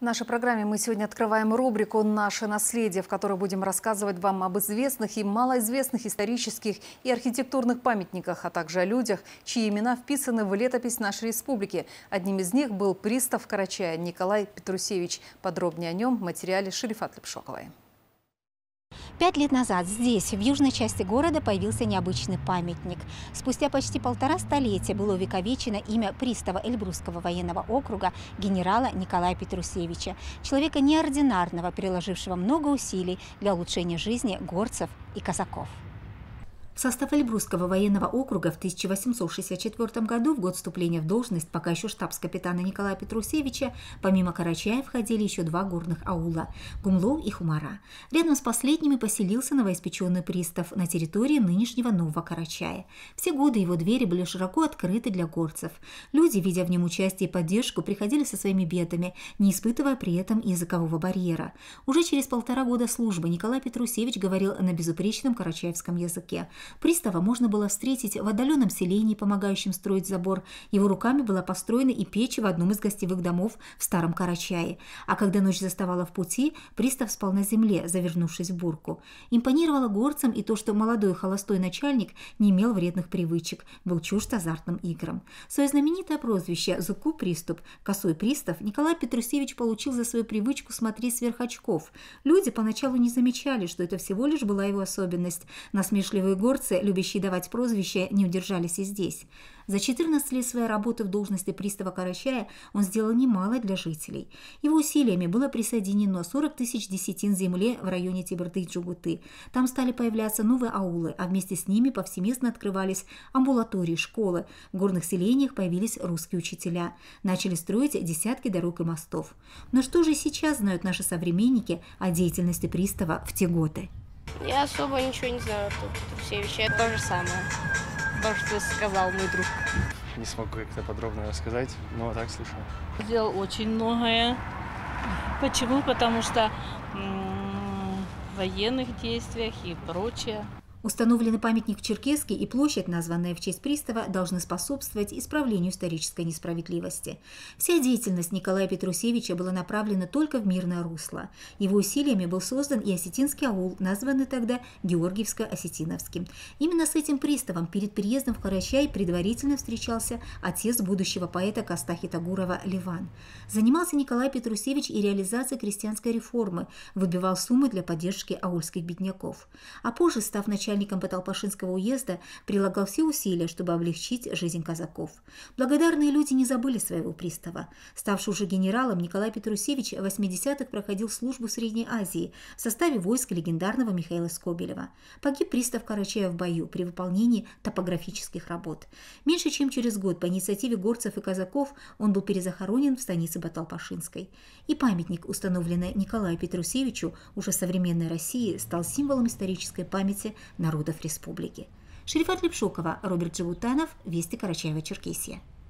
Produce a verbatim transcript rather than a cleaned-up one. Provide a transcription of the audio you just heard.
В нашей программе мы сегодня открываем рубрику «Наше наследие», в которой будем рассказывать вам об известных и малоизвестных исторических и архитектурных памятниках, а также о людях, чьи имена вписаны в летопись нашей республики. Одним из них был пристав Карачая Николай Петрусевич. Подробнее о нем в материале Шерифат Лепшоковой. Пять лет назад здесь, в южной части города, появился необычный памятник. Спустя почти полтора столетия было увековечено имя пристава Эльбрусского военного округа генерала Николая Петрусевича, человека неординарного, приложившего много усилий для улучшения жизни горцев и казаков. В состав Эльбрусского военного округа в тысяча восемьсот шестьдесят четвёртом году, в год вступления в должность пока еще штабс-капитана Николая Петрусевича, помимо Карачая входили еще два горных аула – Гумлов и Хумара. Рядом с последними поселился новоиспеченный пристав на территории нынешнего Нового Карачая. Все годы его двери были широко открыты для горцев. Люди, видя в нем участие и поддержку, приходили со своими бедами, не испытывая при этом языкового барьера. Уже через полтора года службы Николай Петрусевич говорил на безупречном карачаевском языке. Пристава можно было встретить в отдаленном селении, помогающем строить забор. Его руками была построена и печь в одном из гостевых домов в Старом Карачае. А когда ночь заставала в пути, пристав спал на земле, завернувшись в бурку. Импонировало горцам и то, что молодой холостой начальник не имел вредных привычек, был чужд азартным играм. Свое знаменитое прозвище «Зуку-приступ», «Косой пристав» Николай Петрусевич получил за свою привычку смотреть сверх очков. Люди поначалу не замечали, что это всего лишь была его особенность. Насмешливые горцы, любящие давать прозвища, не удержались и здесь. За четырнадцать лет своей работы в должности пристава Карачая он сделал немало для жителей. Его усилиями было присоединено сорок тысяч десятин земли в районе Теберды и Джугуты. Там стали появляться новые аулы, а вместе с ними повсеместно открывались амбулатории, школы. В горных селениях появились русские учителя. Начали строить десятки дорог и мостов. Но что же сейчас знают наши современники о деятельности пристава в те годы? Я особо ничего не знаю о Петрусевиче. То же самое. То, что сказал мой друг. Не смогу как-то подробно рассказать, но так слышал. Сделал очень многое. Почему? Потому что м- в военных действиях и прочее. Установленный памятник в Черкесске и площадь, названная в честь пристава, должны способствовать исправлению исторической несправедливости. Вся деятельность Николая Петрусевича была направлена только в мирное русло. Его усилиями был создан и осетинский аул, названный тогда Георгиевско-Осетиновским. Именно с этим приставом перед переездом в Карачай предварительно встречался отец будущего поэта Кастахи Тагурова Ливан. Занимался Николай Петрусевич и реализацией крестьянской реформы, выбивал суммы для поддержки аульских бедняков. А позже, став начальником Начальником Паталпашинского уезда, прилагал все усилия, чтобы облегчить жизнь казаков. Благодарные люди не забыли своего пристава. Ставший уже генералом, Николай Петрусевич в восьмидесятых проходил службу в Средней Азии в составе войск легендарного Михаила Скобелева. Погиб пристав Карачая в бою при выполнении топографических работ. Меньше чем через год по инициативе горцев и казаков он был перезахоронен в станице Баталпашинской. И памятник, установленный Николаю Петрусевичу уже в современной России, стал символом исторической памяти народов республики. Шерифат Лепшокова, Роберт Джавутанов, Вести Карачаево-Черкесия.